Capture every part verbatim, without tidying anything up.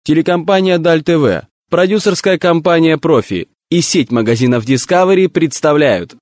Телекомпания Даль ТВ, продюсерская компания «Профи» и сеть магазинов Discovery представляют.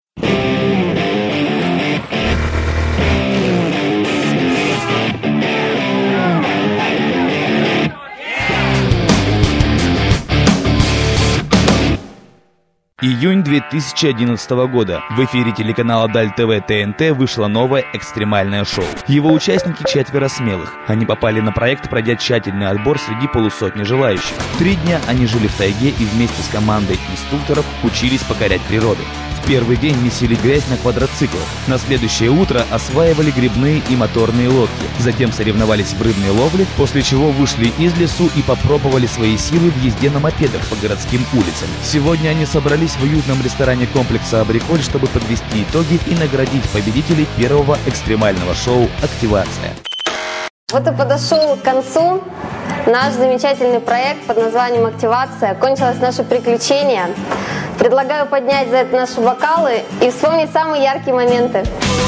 Июнь две тысячи одиннадцатого года. В эфире телеканала Даль ТВ Т Н Т вышло новое экстремальное шоу. Его участники четверо смелых. Они попали на проект, пройдя тщательный отбор среди полусотни желающих. Три дня они жили в тайге и вместе с командой инструкторов учились покорять природу. В первый день месили грязь на квадроциклах. На следующее утро осваивали грибные и моторные лодки. Затем соревновались в рыбной ловле, после чего вышли из лесу и попробовали свои силы в езде на мопедах по городским улицам. Сегодня они собрались в уютном ресторане комплекса «Абриколь», чтобы подвести итоги и наградить победителей первого экстремального шоу «Активация». Вот и подошел к концу наш замечательный проект под названием «Активация». Кончилось наше приключение. Предлагаю поднять за это наши бокалы и вспомнить самые яркие моменты.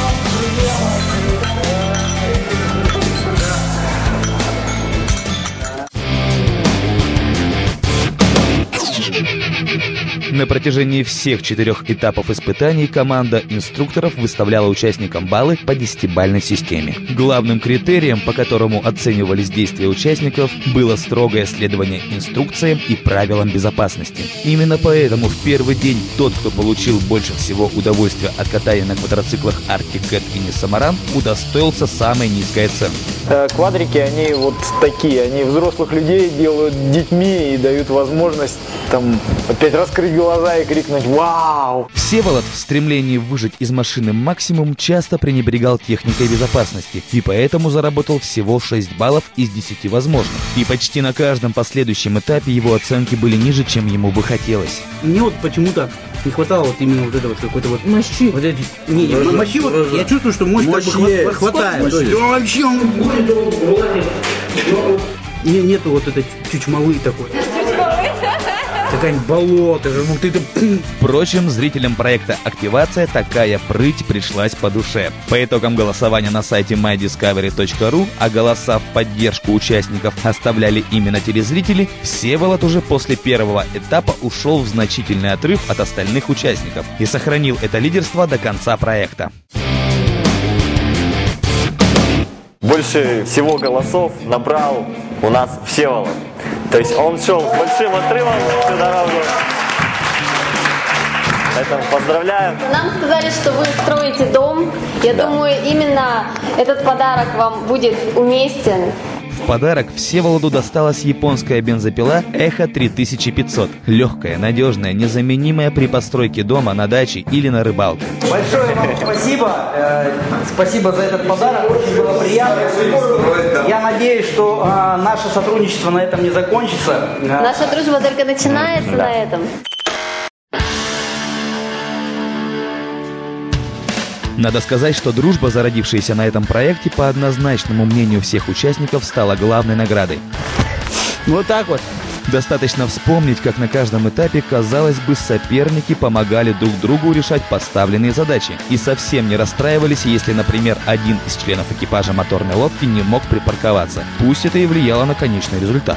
На протяжении всех четырех этапов испытаний команда инструкторов выставляла участникам баллы по десятибалльной системе. Главным критерием, по которому оценивались действия участников, было строгое следование инструкциям и правилам безопасности. Именно поэтому в первый день тот, кто получил больше всего удовольствия от катания на квадроциклах Arctic Cat и Nissan Marane, удостоился самой низкой оценки. Квадрики, они вот такие, они взрослых людей делают детьми и дают возможность там опять раскрыть глаза и крикнуть «Вау!». Всеволод в стремлении выжать из машины максимум часто пренебрегал техникой безопасности и поэтому заработал всего шесть баллов из десяти возможных. И почти на каждом последующем этапе его оценки были ниже, чем ему бы хотелось. Мне вот почему-то не хватало вот именно вот этого вот какой-то вот мощи. Вот эти, не, не, Роза, мощи вот, Роза. Я чувствую, что мощь как бы хватает. Вообще он не, нету вот этой чучмалы такой. Какая-нибудь болото. Ну, ты Впрочем, зрителям проекта «Активация» такая прыть пришлась по душе. По итогам голосования на сайте май дискавери точка ру, а голоса в поддержку участников оставляли именно телезрители, Всеволод уже после первого этапа ушел в значительный отрыв от остальных участников и сохранил это лидерство до конца проекта. Больше всего голосов набрал у нас Всеволод. То есть он шел с большим отрывом всю дорогу. Поэтому поздравляем. Нам сказали, что вы строите дом. Я да. думаю, именно этот подарок вам будет уместен. В подарок Всеволоду досталась японская бензопила Эхо три тысячи пятьсот. Легкая, надежная, незаменимая при постройке дома, на даче или на рыбалке. Большое вам спасибо. Э, спасибо за этот подарок. Очень было приятно. Я надеюсь, что э, наше сотрудничество на этом не закончится. Наша дружба только начинается да. на этом. Надо сказать, что дружба, зародившаяся на этом проекте, по однозначному мнению всех участников, стала главной наградой. Вот так вот. Достаточно вспомнить, как на каждом этапе, казалось бы, соперники помогали друг другу решать поставленные задачи и совсем не расстраивались, если, например, один из членов экипажа моторной лодки не мог припарковаться. Пусть это и влияло на конечный результат.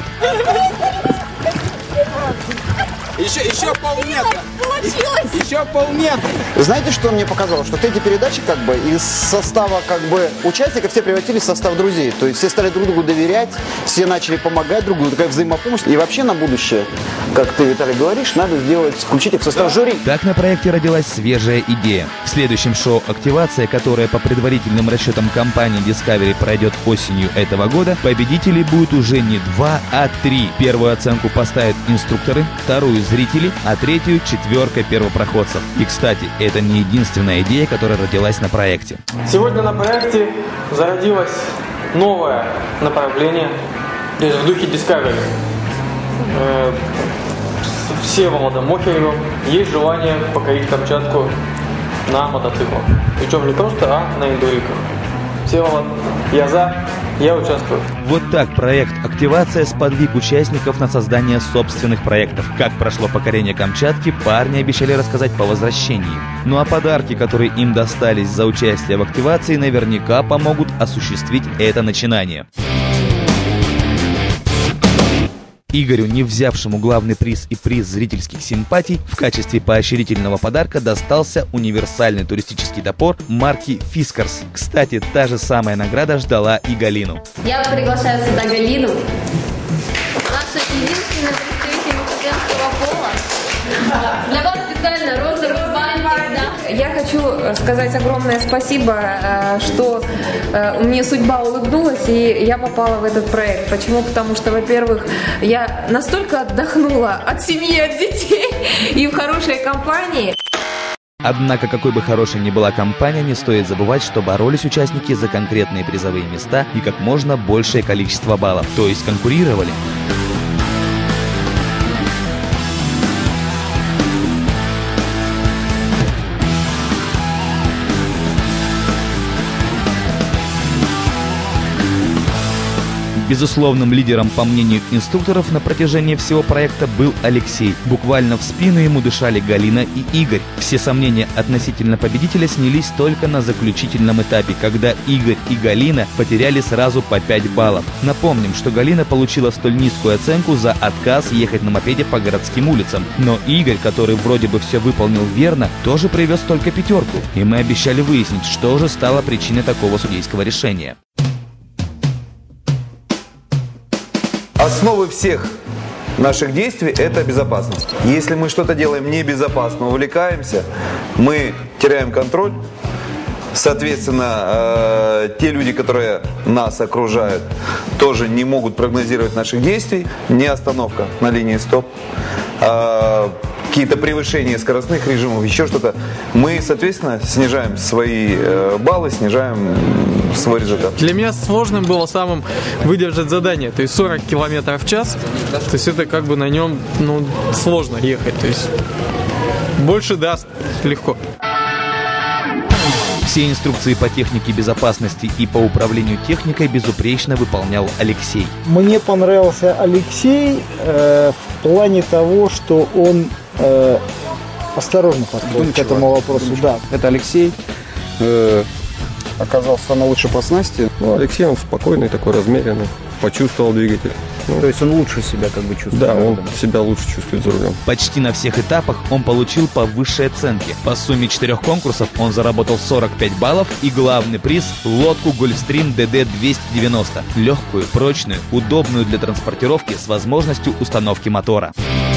Еще, еще полметра. Получилось. Еще полметра. Знаете, что мне показалось? Что эти передачи как бы из состава как бы участников все превратились в состав друзей. То есть все стали друг другу доверять, все начали помогать друг другу, такая взаимопомощь. И вообще на будущее, как ты, Виталий, говоришь, надо сделать, включить их в состав жюри. Так на проекте родилась свежая идея. В следующем шоу «Активация», которое по предварительным расчетам компании Discovery пройдет осенью этого года, победителей будет уже не два, а три. Первую оценку поставят инструкторы, вторую зрители, а третью четверка первопроходцев. И, кстати, это не единственная идея, которая родилась на проекте. Сегодня на проекте зародилось новое направление, то есть в духе Discovery. Э, с Всеволодом Мохеревым есть желание покорить Камчатку на мотоциклах. Причем не просто, а на эндуриках. Всеволод, я за. Я участвую. Вот так проект «Активация» сподвиг участников на создание собственных проектов. Как прошло покорение Камчатки, парни обещали рассказать по возвращении. Ну а подарки, которые им достались за участие в «Активации», наверняка помогут осуществить это начинание. Игорю, не взявшему главный приз и приз зрительских симпатий, в качестве поощрительного подарка достался универсальный туристический топор марки Fiskars. Кстати, та же самая награда ждала и Галину. Я приглашаю сюда Галину, наша единственная представительница женского пола. Для вас специально розовый бантик, да. Я хочу сказать огромное спасибо, что мне судьба улыбнулась, и я попала в этот проект. Почему? Потому что, во-первых, я настолько отдохнула от семьи, от детей и в хорошей компании. Однако, какой бы хорошей ни была компания, не стоит забывать, что боролись участники за конкретные призовые места и как можно большее количество баллов, то есть конкурировали. Безусловным лидером, по мнению инструкторов, на протяжении всего проекта был Алексей. Буквально в спину ему дышали Галина и Игорь. Все сомнения относительно победителя снялись только на заключительном этапе, когда Игорь и Галина потеряли сразу по пять баллов. Напомним, что Галина получила столь низкую оценку за отказ ехать на мопеде по городским улицам. Но Игорь, который вроде бы все выполнил верно, тоже привез только пятерку. И мы обещали выяснить, что же стало причиной такого судейского решения. Основы всех наших действий – это безопасность. Если мы что-то делаем небезопасно, увлекаемся, мы теряем контроль. Соответственно, э, те люди, которые нас окружают, тоже не могут прогнозировать наших действий. Не остановка на линии стоп, э, какие-то превышения скоростных режимов, еще что-то. Мы, соответственно, снижаем свои э, баллы, снижаем свой результат. Для меня сложным было самым выдержать задание, то есть сорок километров в час, то есть это как бы на нем, ну, сложно ехать, то есть больше даст легко. Все инструкции по технике безопасности и по управлению техникой безупречно выполнял Алексей. Мне понравился Алексей э, в плане того, что он э, осторожно подходит к этому вопросу. Да. Это Алексей э, оказался самый лучший по снасти. Ну, Алексей, он спокойный, такой размеренный, почувствовал двигатель. Ну, то есть он лучше себя как бы чувствует. Да, он себя лучше чувствует за рулем. Почти на всех этапах он получил по высшей оценке. По сумме четырех конкурсов он заработал сорок пять баллов и главный приз – лодку Gulfstream ди ди двести девяносто. Легкую, прочную, удобную для транспортировки с возможностью установки мотора.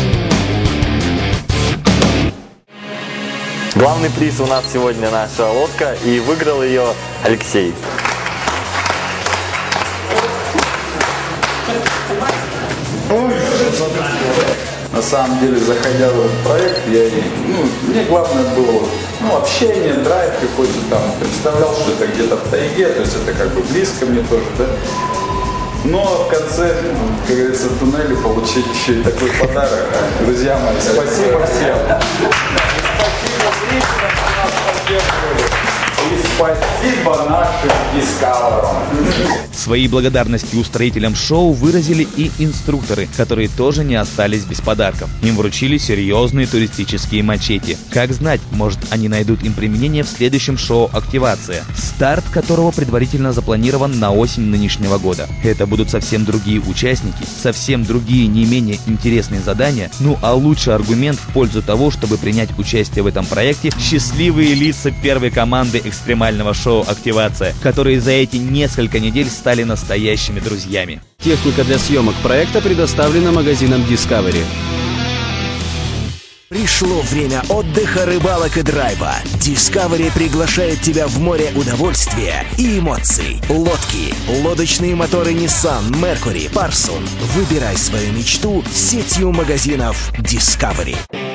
Главный приз у нас сегодня наша лодка, и выиграл ее Алексей. На самом деле, заходя в этот проект, я, ну, мне главное было ну, общение, драйв какой-то там. Представлял, что это где-то в тайге, то есть это как бы близко мне тоже, да. Но в конце, как говорится, туннеля получить еще и такой подарок. Друзья мои, спасибо всем. Спасибо зрителям, что нас поддерживали. И спасибо нашим дискаверам. Свои благодарности устроителям шоу выразили и инструкторы, которые тоже не остались без подарков. Им вручили серьезные туристические мачете. Как знать, может, они найдут им применение в следующем шоу «Активация», старт которого предварительно запланирован на осень нынешнего года. Это будут совсем другие участники, совсем другие не менее интересные задания, ну а лучший аргумент в пользу того, чтобы принять участие в этом проекте – счастливые лица первой команды экстремального шоу «Активация», которые за эти несколько недель стали настоящими друзьями. Техника для съемок проекта предоставлена магазином Discovery. Пришло время отдыха, рыбалок и драйва. Discovery приглашает тебя в море удовольствия и эмоций. Лодки, лодочные моторы Nissan, Mercury, Parson. Выбирай свою мечту с сетью магазинов Discovery.